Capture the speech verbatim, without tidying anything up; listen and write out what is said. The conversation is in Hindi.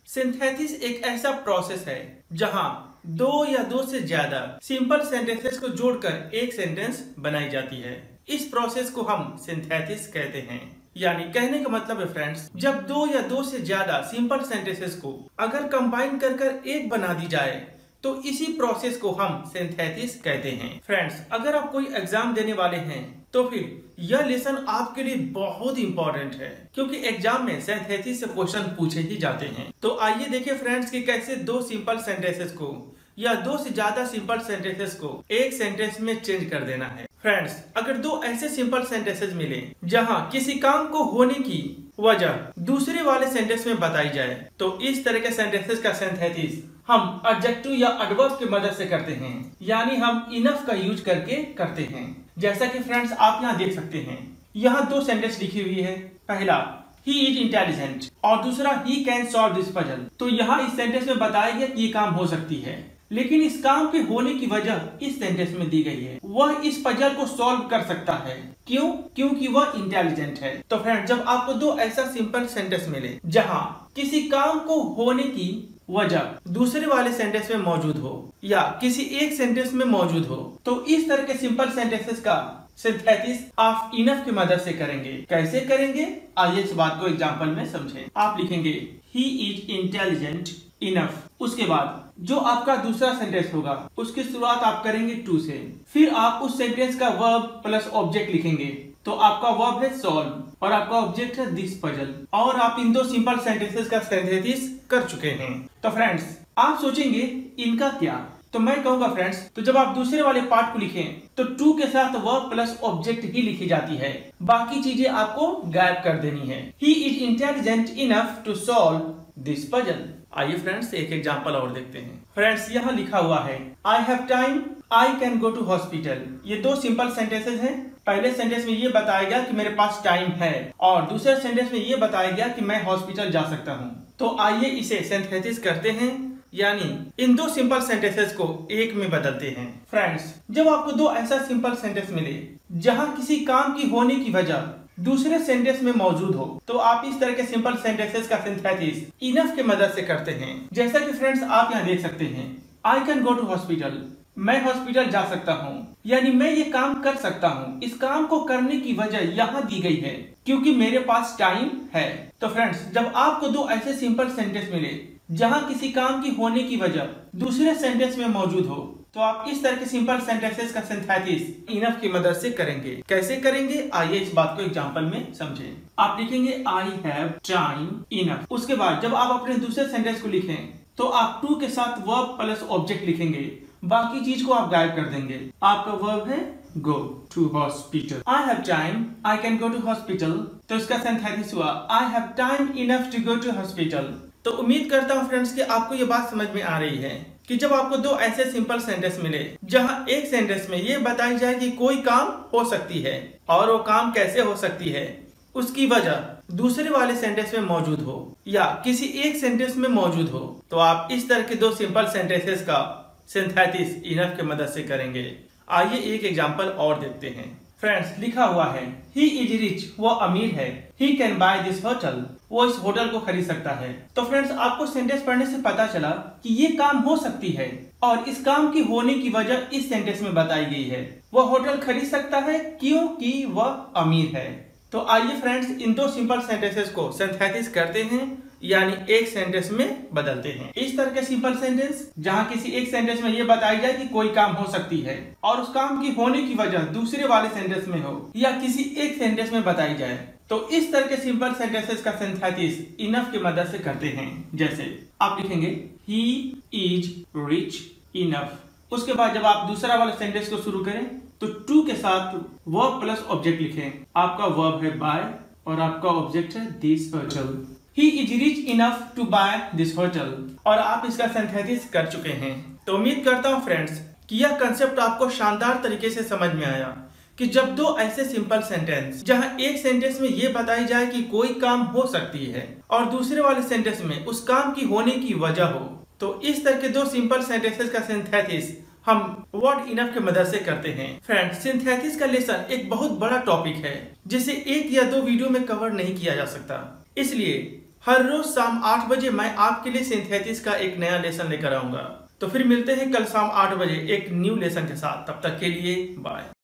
सिंथेसिस एक ऐसा प्रोसेस है जहां दो या दो से ज्यादा सिंपल सेंटेंसेस को जोड़कर एक सेंटेंस बनाई जाती है। इस प्रोसेस को हम सिंथेसिस कहते हैं। यानी कहने का मतलब है फ्रेंड्स, जब दो या दो से ज्यादा सिंपल सेंटेंसेस को अगर कंबाइन कर कर एक बना दी जाए तो इसी प्रोसेस को हम सिंथेसिस कहते हैं। फ्रेंड्स, अगर आप कोई एग्जाम देने वाले हैं तो फिर यह लेसन आपके लिए बहुत इंपॉर्टेंट है, क्योंकि एग्जाम में सिंथेसिस से क्वेश्चन पूछे ही जाते हैं। तो आइए देखिए फ्रेंड्स कि कैसे दो सिंपल सेंटेंसेस को या दो से ज्यादा सिंपल सेंटेंसेस को एक सेंटेंस में चेंज कर देना है। फ्रेंड्स, अगर दो ऐसे सिंपल सेंटेंसेस मिले जहां किसी काम को होने की वजह दूसरे वाले सेंटेंस में बताई जाए तो इस तरह के सेंटेंसेस का सिंथेसिस हम एडजेक्टिव या एडवर्ब की मदद से करते हैं। यानी हम इनफ का यूज करके करते हैं। जैसा कि फ्रेंड्स आप यहाँ देख सकते हैं, यहाँ दो सेंटेंस लिखी हुई है। पहला ही इज इंटेलिजेंट और दूसरा he can solve this puzzle. तो यहाँ इस सेंटेंस में बताया गया कि ये काम हो सकती है, लेकिन इस काम के होने की वजह इस सेंटेंस में दी गई है। वह इस पजल को सॉल्व कर सकता है। क्यों? क्योंकि वह इंटेलिजेंट है। तो फ्रेंड, जब आपको दो ऐसा सिंपल सेंटेंस मिले जहां किसी काम को होने की वजह दूसरे वाले सेंटेंस में मौजूद हो या किसी एक सेंटेंस में मौजूद हो, तो इस तरह के सिंपल सेंटेंसेस का सिंथेसिस आप इनफ की मदद से करेंगे। कैसे करेंगे, आइए इस बात को एग्जांपल में समझें। आप लिखेंगे ही इज इंटेलिजेंट इनफ। उसके बाद जो आपका दूसरा सेंटेंस होगा उसकी शुरुआत आप करेंगे टू से। फिर आप उस सेंटेंस का वर्ब प्लस ऑब्जेक्ट लिखेंगे। तो आपका वर्ब है सॉल्व और आपका ऑब्जेक्ट है दिस पजल, और आप इन दो सिंपल सेंटेंसेस का सिंथेसिस कर चुके हैं। तो फ्रेंड्स, आप सोचेंगे इनका क्या? तो मैं कहूंगा फ्रेंड्स, तो जब आप दूसरे वाले पार्ट को लिखें तो टू के साथ वर्ब प्लस ऑब्जेक्ट ही लिखी जाती है, बाकी चीजें आपको गायब कर देनी है। He is intelligent enough to solve this puzzle. आइए फ्रेंड्स एक एग्जांपल और देखते हैं। फ्रेंड्स, यहाँ लिखा हुआ है I have time, I can go to hospital. ये दो सिंपल सेंटेंसेस हैं। पहले सेंटेंस में ये बताया गया कि मेरे पास टाइम है और दूसरे सेंटेंस में ये बताया गया कि मैं हॉस्पिटल जा सकता हूँ। तो आइए इसे सिंथेसिस करते हैं, यानी इन दो सिंपल सेंटेंसेस को एक में बदलते हैं। फ्रेंड्स, जब आपको दो ऐसा सिंपल सेंटेंस मिले जहां किसी काम की होने की वजह दूसरे सेंटेंस में मौजूद हो, तो आप इस तरह के सिंपल सेंटेंसेस का सिंथेसिस इनफ की मदद से करते हैं। जैसा कि फ्रेंड्स आप यहाँ देख सकते हैं, I can go to hospital, मैं हॉस्पिटल जा सकता हूँ, यानी मैं ये काम कर सकता हूँ। इस काम को करने की वजह यहाँ दी गई है क्योंकि मेरे पास टाइम है। तो फ्रेंड्स, जब आपको दो ऐसे सिंपल सेंटेंस मिले जहाँ किसी काम की होने की वजह दूसरे सेंटेंस में मौजूद हो, तो आप इस तरह के सिंपल सेंटेंसेस का सिंथेसिस इनफ की मदद से करेंगे। कैसे करेंगे, आइए इस बात को एग्जांपल में समझें। आप लिखेंगे आई हैव टाइम इनफ। उसके बाद जब आप अपने दूसरे सेंटेंस को लिखें तो आप टू के साथ वर्ब प्लस ऑब्जेक्ट लिखेंगे, बाकी चीज को आप गायब कर देंगे। आपका वर्ब है go to hospital. I have time, I can go to hospital. तो इसका सिंथेसिस हुआ I have time enough to go to hospital. तो उम्मीद करता हूँ फ्रेंड्स कि आपको ये बात समझ में आ रही है कि जब आपको दो ऐसे सिंपल सेंटेंस मिले जहां एक सेंटेंस में ये बताई जाए कि कोई काम हो सकती है और वो काम कैसे हो सकती है उसकी वजह दूसरे वाले सेंटेंस में मौजूद हो या किसी एक सेंटेंस में मौजूद हो, तो आप इस तरह के दो सिंपल सेंटेंसेस का सिंथेसिस इनफ की मदद से करेंगे। आइए एक एग्जांपल और देखते हैं। फ्रेंड्स, लिखा हुआ है ही इज रिच, वो अमीर है। He can buy this hotel, वो इस होटल को खरीद सकता है। तो फ्रेंड्स, आपको सेंटेंस पढ़ने से पता चला कि ये काम हो सकती है और इस काम की होने की वजह इस सेंटेंस में बताई गई है। वह होटल खरीद सकता है क्योंकि वह अमीर है। तो आइए फ्रेंड्स इन दो सिंपल सेंटेंसेस को सिंथेसिस करते हैं, यानी एक सेंटेंस में बदलते हैं। इस तरह के सिंपल सेंटेंस जहां किसी एक सेंटेंस में ये बताई जाए कि कोई काम हो सकती है और उस काम की होने की वजह दूसरे वाले सेंटेंस में हो या किसी एक सेंटेंस में बताई जाए, तो इस तरह के सिंपल सेंटेंसेस का सिंथेसिस इनफ की मदद से करते हैं। जैसे आप लिखेंगे ही इज रिच इनफ। उसके बाद जब आप दूसरा वाला सेंटेंस को शुरू करें तो टू के साथ वर्ब प्लस ऑब्जेक्ट लिखें। आपका वर्ब है बाय और आपका ऑब्जेक्ट है this hotel. He is rich enough to buy this hotel, और आप इसका सिंथेसिस कर चुके हैं। तो उम्मीद करता हूँ फ्रेंड्स कि यह कंसेप्ट आपको शानदार तरीके से समझ में आया कि जब दो ऐसे सिंपल सेंटेंस जहां एक सेंटेंस में ये बताई जाए कि कोई काम हो सकती है और दूसरे वाले सेंटेंस में उस काम की होने की वजह हो, तो इस तरह के दो सिंपल सेंटेंसेस का सिंथेसिस हम वर्ड इनफ की मदद से करते हैं। फ्रेंड्स, सिंथेसिस का लेसन एक बहुत बड़ा टॉपिक है जिसे एक या दो वीडियो में कवर नहीं किया जा सकता, इसलिए हर रोज शाम आठ बजे मैं आपके लिए सिंथेसिस का एक नया लेसन लेकर आऊंगा। तो फिर मिलते हैं कल शाम आठ बजे एक न्यू लेसन के साथ। तब तक के लिए बाय।